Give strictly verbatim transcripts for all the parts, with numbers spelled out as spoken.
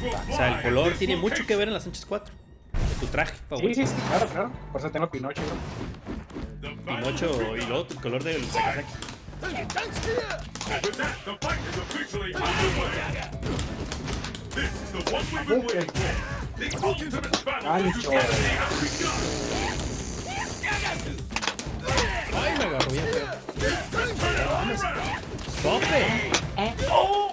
O sea, el color tiene mucho que ver en las Sánchez cuatro. De tu traje favorito. Sí, sí, sí, claro, claro. Por eso tengo Pinocho, bro. Pinocho y luego el color del Sakazaki. Gancho. Ay, me agarró bien feo. ¡Stop it! ¡Oh!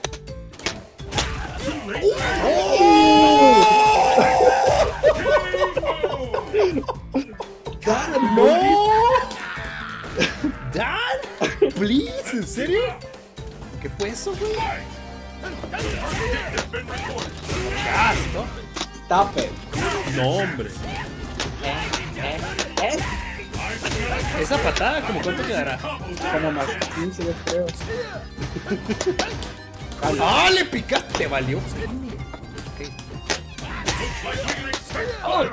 Dan, ¡No! ¿Dan? Please, ¿en serio? ¿Qué fue eso, güey? ¡Ah, stop! Stop it. No, hombre. Eh, eh, eh. Esa patada, ¿como cuánto quedará? Como más quince, yo creo. ¡Ah, le picaste! Te valió. Okay. Oh.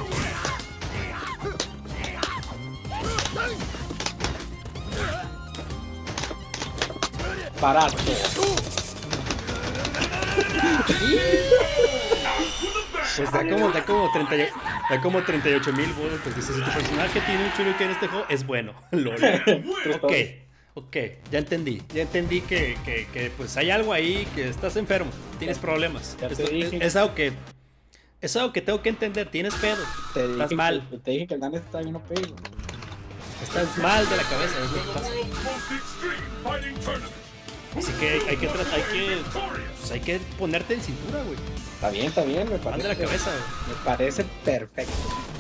Barato. Pues da como, da como treinta, da como treinta y ocho mil bolos. Pues dice, si tu personaje tiene un chulo que en este juego es bueno. Lol. Ok, ok, ya entendí. Ya entendí que, que, que pues hay algo ahí, que estás enfermo, tienes problemas. Ya te Esto- dije. es, es algo que es algo que tengo que entender, tienes pedo. Te Estás dije mal, que- te dije que el Dan está bien O P. estás mal de la cabeza, es lo que pasa. Así que hay que tratar, hay que, pues hay que ponerte en cintura, güey. Está bien, está bien, me Mal parece. de la cabeza, güey. Me parece perfecto.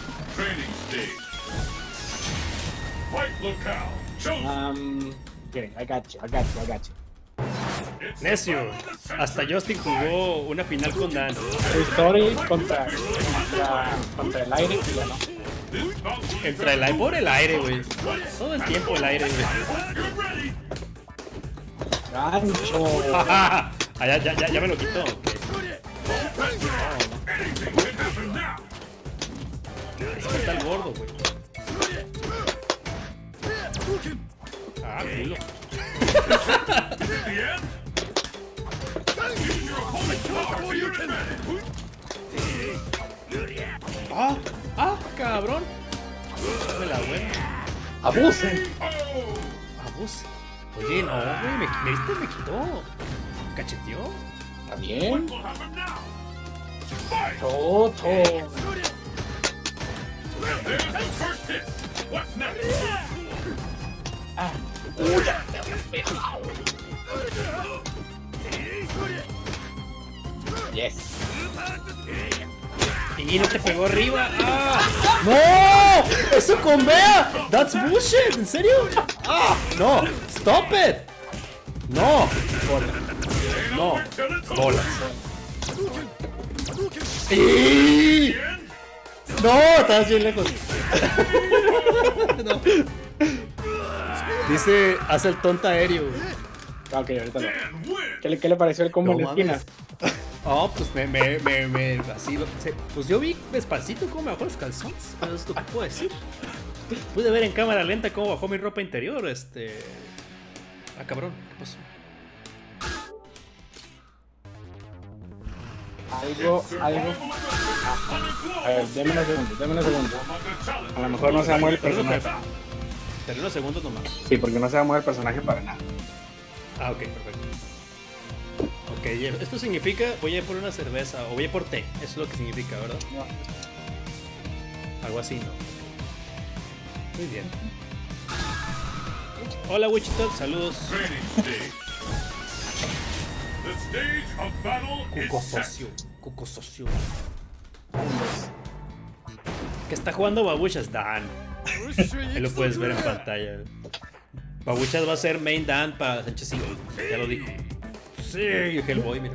Um, okay, I got you, I got you, I got you. Necio, hasta Justin jugó una final con Dan. Story contra, contra, contra el aire y ganó. Entra el aire, por el aire, güey. Todo el tiempo el aire, güey. Gancho. Ah, ya, ya, ya, ya me lo quitó. Okay. Está el gordo, güey. Ah, culo. Ah, ah, cabrón. Dame la buena. Abusen. Abuse. Oye, no, güey, me, me, ¿viste? Me quitó. ¿Cacheteó? Está bien. Toto. Ah. Yes. Y no te pegó arriba. ¡Ah! ¡No! ¡Eso con Bea! ¡That's bullshit! ¿En serio? ¡Ah! ¡No! ¡Stop it! ¡No! ¡No! ¡Bolas! ¡Y! ¡No! Estabas bien lejos. No. Dice, hace el tonto aéreo. Ok, ahorita no. ¿Qué le, qué le pareció el combo No en la esquina? mames. Oh, pues me, me, me, me, así, lo- se- pues yo vi despacito cómo me bajó los calzones. Eso es lo que puedo decir. Pude ver en cámara lenta cómo bajó mi ropa interior, este... Ah, cabrón, ¿qué pasó? Algo, algo. A ver, déme unos segundos, déme unos segundos. A lo mejor no se va a mover el personaje. Pero unos segundos nomás. Sí, porque no se va a mover el personaje para nada. Ah, ok, perfecto. Ok, esto significa voy a ir por una cerveza o voy a ir por té. Eso es lo que significa, ¿verdad? Algo así, ¿no? Muy bien. Hola, Wichita, saludos. Cuco socio, Cuco socio. Que está jugando Babuchas, Dan. Ahí lo puedes ver en pantalla. Babuchas va a ser main Dan para Sánchez Hill. Ya lo dijo. Sí, Hellboy, mira.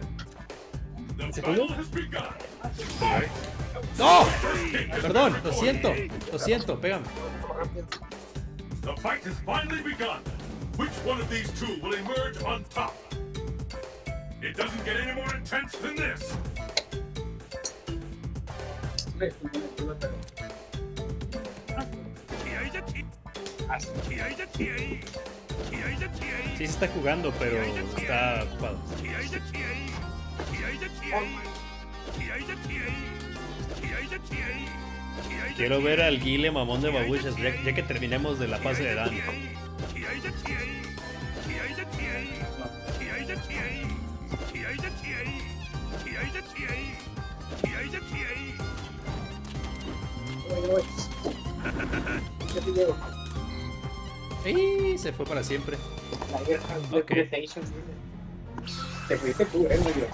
¡No! Perdón, lo siento. Lo siento, pégame. The fight has finally begun. Which one of these two will emerge on top? It doesn't get any more intense than this. Sí, se está jugando, pero está ocupado. Quiero ver al Guile mamón de babuchas, ya, ya que terminemos de la fase de Dan. ¡Ey! Se fue para siempre. Ok. Te fuiste tú, eh, muy bien.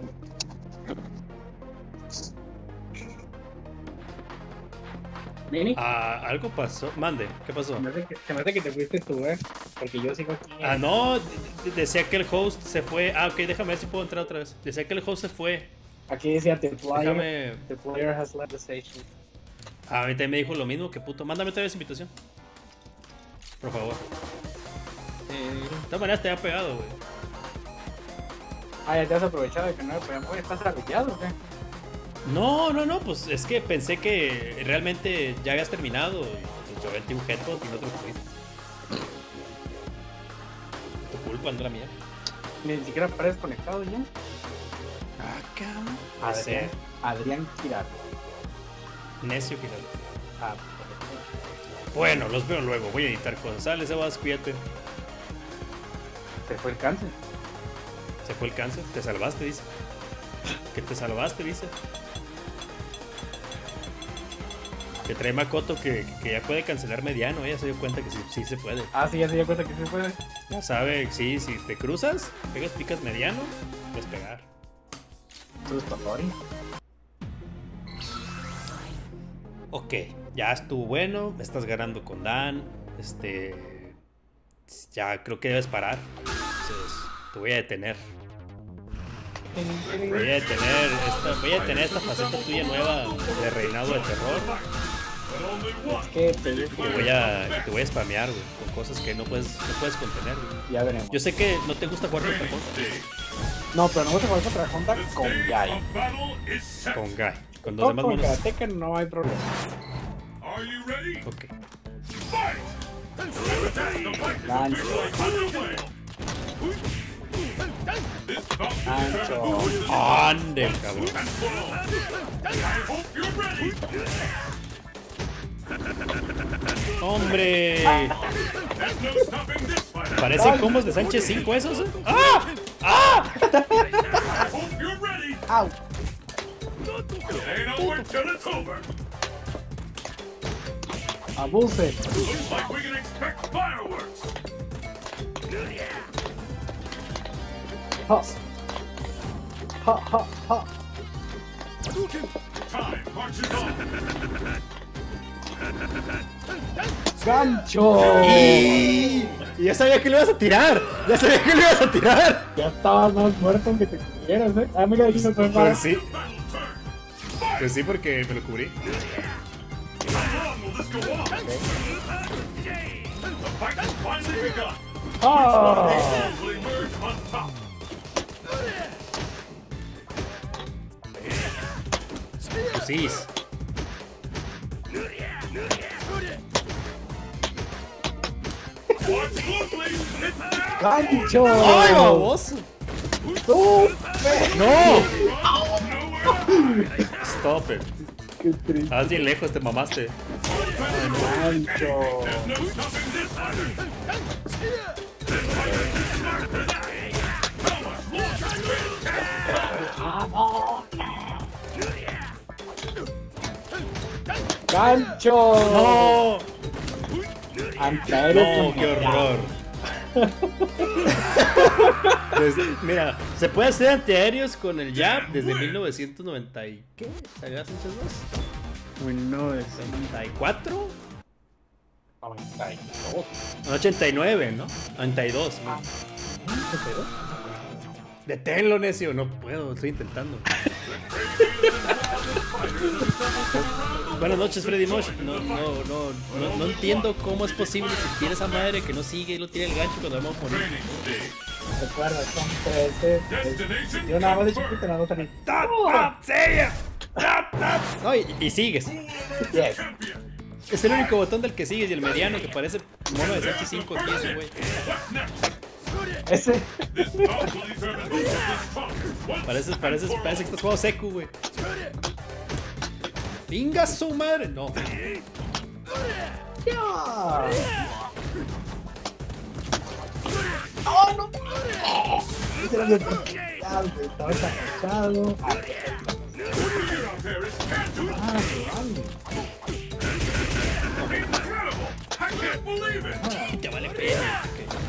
¿Mini? Ah, algo pasó. Mande, ¿qué pasó? Se me hace que, se me hace que te fuiste tú, eh. Porque yo sigo aquí. Ah, no, de- de- decía que el host se fue. Ah, ok, déjame ver si puedo entrar otra vez. Decía que el host se fue. Aquí decía the player, Déjame. the player has left the station. Ah, a mí también me dijo lo mismo, que puto. Mándame otra vez invitación. Por favor. Eh, De todas maneras te había pegado, güey. ah, ya te has aprovechado de que no me podían. Oye, ¿estás arrullado o qué? No, no, no, pues es que pensé que realmente ya habías terminado. Y pues yo aventé un headshot y no te lo pudiste. Tu culpa, no la mía. Ni siquiera pareces conectado ya. Ah, cabrón. Adrián, Adrián Girardo. Necio que Ah, Bueno, los veo luego. Voy a editar cosas. Sale, Sebas, cuídate. se fue el cáncer. Se fue el cáncer. Te salvaste, dice. Que te salvaste, dice. Que trae Makoto que, que ya puede cancelar mediano. Ella se dio cuenta que sí, sí se puede. Ah, sí, ya se dio cuenta que se puede. Ya sabe, sí, si te cruzas, pegas picas mediano, puedes pegar. Entonces, Tolori. Ok, ya estuvo bueno. Me estás ganando con Dan. Este. Ya creo que debes parar. Entonces, te voy a detener. Voy a detener esta, voy a detener esta faceta tuya nueva de reinado de terror. Es que te digo Y voy a, y te voy a spamear, güey, con cosas que no puedes, no puedes contener, güey. ya veremos. Yo sé que no te gusta jugar contra Honda. No, pero no vamos a jugar contra Honda con Gai. Con Guy. Con los No, demás con monos. Karateka no hay problema. Are you ready? Ok. Fight! Gancho. Gancho. Ande, cabrón. I hope you're ready. ¡Hombre! There's no stopping this fight. Parecen combos de Sánchez cinco esos. ¿Eh? ¡Ah! ¡Ah! I hope you're ready. Au. Ain't over till it's over. Abuse. Looks like we can expect fireworks. Ha. Ha, ha, ha. Time marches on. Gancho. Y... y ya sabía que le ibas a tirar. Ya sabía que le ibas a tirar. Ya estabas más muerto que te cubrieras, eh. Ah, mira, aquí no fue Pues más. sí. Battle turn. Pues sí, porque me lo cubrí. How long will this go on? The fight has finally begun. Ah. Who will emerge on top? Pues sí. Watch closely. It's now. Gancho. ¡Ay, baboso! ¡Oh! ¡No! Nowhere. Stop it. ¡Qué triste! Estás bien lejos, te mamaste. Gancho. No stopping this fight. ¡Gancho! ¡No! Antiaéreo ¡No, con qué horror! Desde- mira, se puede hacer antiaéreos con el jab desde mil novecientos noventa y... ¿qué? ¿Salió hace muchos dos? Uy, no, es ¿noventa y cuatro? noventa y dos. ochenta y nueve, ¿no? noventa y dos. ¿no? Deténlo, necio. No puedo, estoy intentando. Buenas noches, Freddy Mosh. No, no, no, no, no entiendo cómo es posible si tiene esa madre que no sigue y lo tira el gancho cuando vamos a morir. Recuerda, son trece. Destination Yo nada más de confirmed. chiquito, nada más también. ¡Tap, tap, seria! ¡Tap, tap! No, y, y sigues. Yes. Champion. Es el único botón del que sigues y el mediano que parece mono de Sánchez cinco aquí ese güey. What's next? Ese. This toss will determine who is the strongest. Once Parece, and parece, for parece que all. estás jugando Seku, güey. ¡Venga su madre! No. ¡Ya! ¡Oh, no! Ese era mi oportunidad, güey. Estaba agachado. Ah, Figure out there is can't do it. ah, vale. Incredible! I can't believe it. Te vale pena.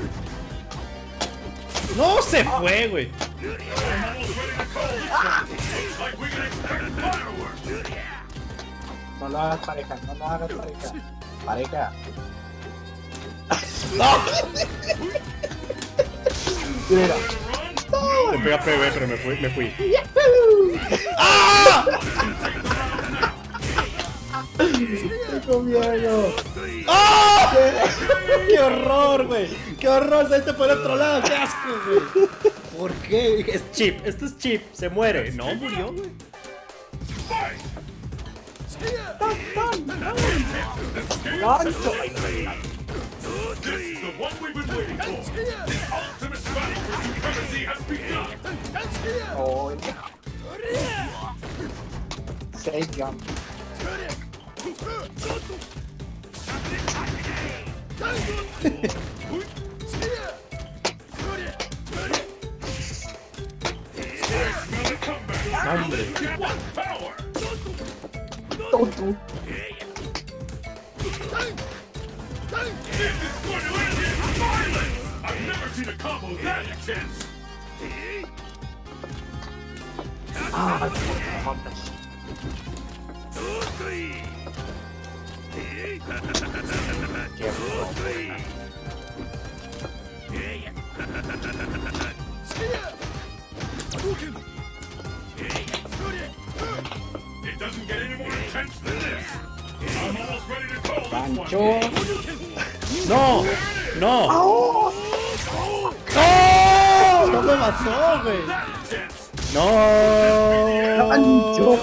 No se fue, güey. I'm almost ready to call this one. Looks like we can expect fireworks. No lo hagas pareja, no lo hagas pareja. Pareja. ¡No! Mira. Te pega P, pero me fui. Me fui. ¡Ah! Tengo miedo. ¡Ah! ¡Qué horror, güey! ¡Qué horror! ¡Saliste por el otro lado! ¡Qué asco, güey! ¿Por qué? Es chip. Esto es chip. Se muere. No, murió, güey. Fight! ¡Gancho! This is the one we've been waiting for. The ultimate battle for supremacy has begun. Oh, safe jump. Smell a comeback. Hombre. What power! Tonto. This is going to end in violence! I've never seen a combo that intense! Ah, It doesn't get any more intense than this! I'm almost ready to call this one! Gancho. ¡No! ¡No! ¡Oh! ¡No! ¡No me mató, güey! That intense! ¡No! Gancho.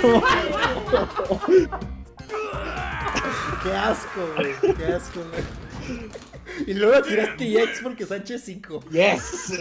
¡Qué asco, güey! ¡Qué asco, güey! Y luego tiraste E X porque es H cinco. Yes.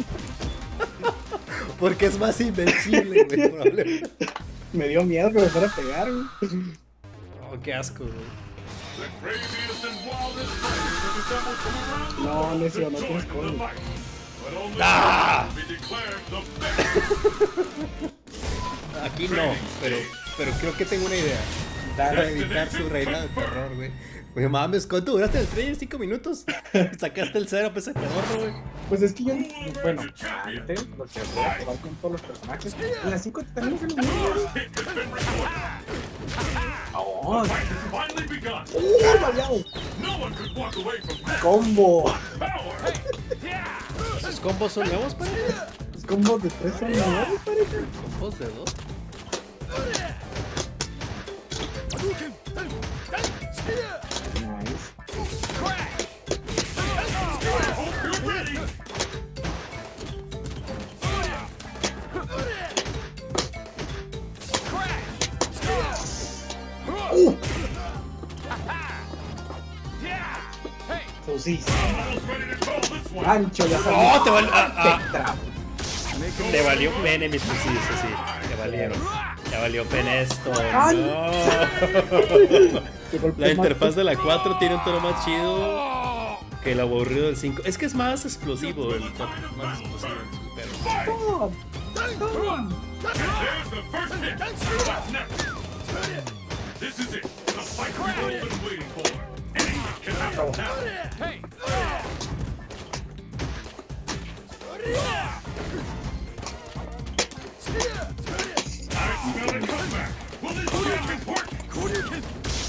Porque es más invencible, güey, probablemente. Me dio miedo que me fuera a pegar, güey. Oh, qué asco, güey. The craziest and wildest fighters have assembled from around the No, world Necio, to no join tienes the código. fight. But only Ah! one will be declared the best. Aquí no, pero, pero creo que tengo una idea. Para evitar su reina de terror, güey. Güey, mames, ¿cuánto duraste en el trailer? ¿Cinco minutos? Sacaste el cero, pues, ese pedorro, güey. Pues es que yo, bueno, antes, porque voy a jugar con todos los personajes. En las cinco también es el mismo. Hit has been recorded. Oh, Fight has finally begun. ¡oh, variado! No one could walk away from that Combo. power. ¿Sus combos son nuevos, para Los combos de tres son nuevos, parece. ¿Combos de dos? Nice. I hope you're ready. So, sí. Almost ready to call this one. Gancho, ya salió. ¡Oh, te valió! Ah, ah. Spectra. Te valió pene, mis fusiles, así. Te valieron. Te valió pene esto. Ay. No. Qué golpe La más- interfaz de la cuatro tiene un tono más chido que el aburrido del cinco. Es que es más explosivo el cuatro. Más explosivo. Pero... Stop. Stop. There's the first hit. What's next? This is it. The fight we've all been waiting for. Anything can happen now. I smell a comeback. Will this be as important?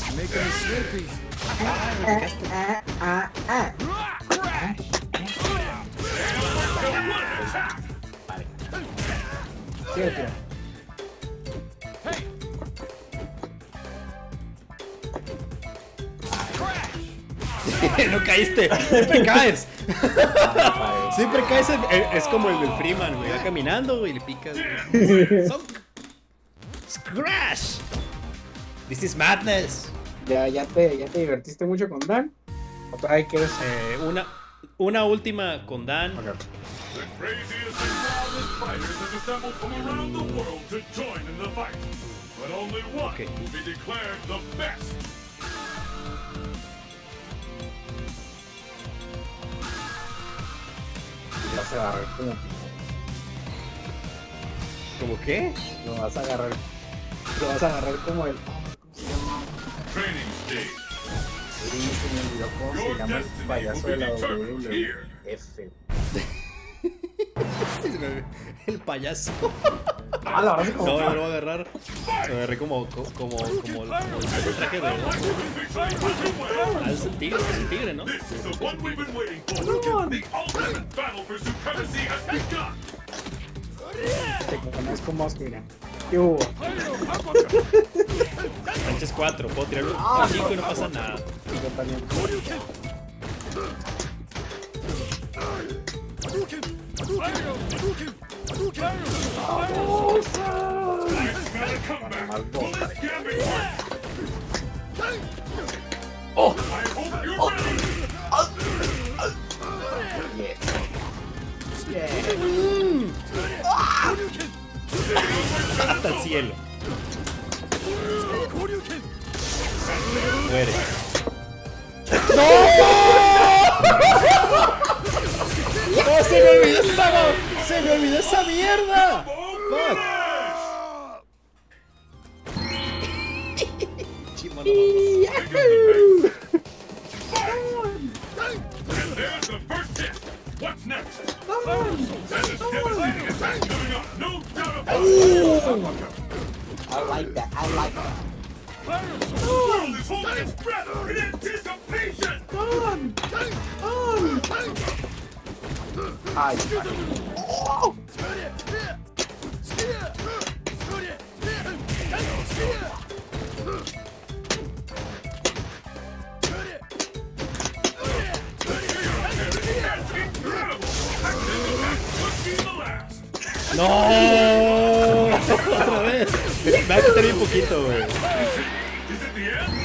Ah, ah, ah. So what an attack! Tira, tira. No caíste, siempre caes. Siempre caes. en- es como el del Freeman, güey. Va caminando, güey, y le picas. güey. Zonk. Crash. This is madness. Ya, ya te, ya te divertiste mucho con Dan. ¿O todavía quieres? Eh, una, Una última con Dan. Ok. The craziest and wildest fighters have assembled from around the world to join in the fight. But only one Okay. will be declared the best. Vas a agarrar como. ¿Cómo qué? Lo vas a agarrar. Lo vas a agarrar como el. Training stage. Sí, se me olvidó cómo se Your llama el destiny payaso will de be la determined W W here. F. El payaso. Ah, la verdad es No, como. no lo voy a agarrar. Lo agarré como, como, como, como, el, como el traje de. Ah, es el tigre, es el tigre, ¿no? This is the one we've been waiting for. The ultimate battle for supremacy has begun. Te conozco más, mira. ¿Qué hubo? Sánchez cuatro, puedo tirar un cinco y no pasa nada. Yo también. I smell a comeback. Will this gambit work? Oh, I hope you're ready. yeah. Yeah. Hasta el cielo. Muere. ¡No! ¡Se me olvidó esa! ¡Se me olvidó esa mierda! Fuck. Chimo, no vamos. And there's the first hit. What's next? That is devastating attack coming up. No doubt about it. I like that. I like that. The world is holding its breath in anticipation. Ay, oh. ¡No! Otra vez. Me va a quitar bien poquito, güey. Is it the end?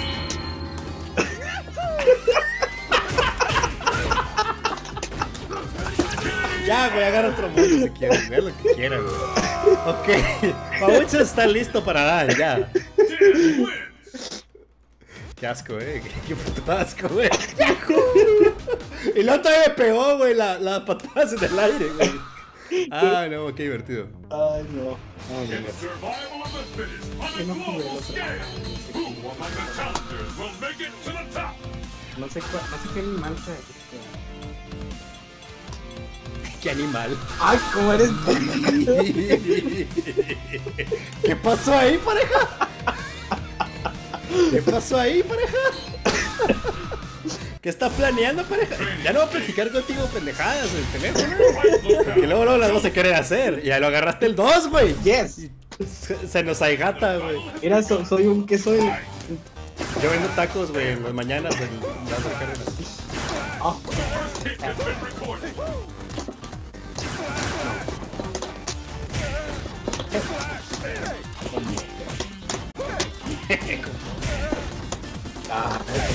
Ya, güey, agarra otro mundo si quieres. Vea lo que quieran, güey. Ok. Pabucho está listo para dar, ya. Dan wins. Qué asco, eh. Qué, qué puto asco, güey. Y la otra vez me pegó, güey, la, las patadas en el aire, güey. Ah, no, qué divertido. Ay, no. Ay, In no. survival of the fittest on Que a no jugué el global otro. scale. Who among the challengers will make it to the top? No sé cuál, no sé qué animal sea. Qué animal. Ay, ¿cómo eres? ¿Qué pasó ahí, pareja? ¿Qué pasó ahí, pareja? ¿Qué está planeando, pareja? Ya no voy a platicar contigo pendejadas en el teléfono. Que luego, luego las vas a querer hacer. Ya lo agarraste el dos, güey. Yes. Se, se nos aigata, güey. Mira, so- soy un que soy. Yo vendo tacos, güey, en las mañanas en Lázaro Cárdenas. Ah, First hit has been recorded. ah,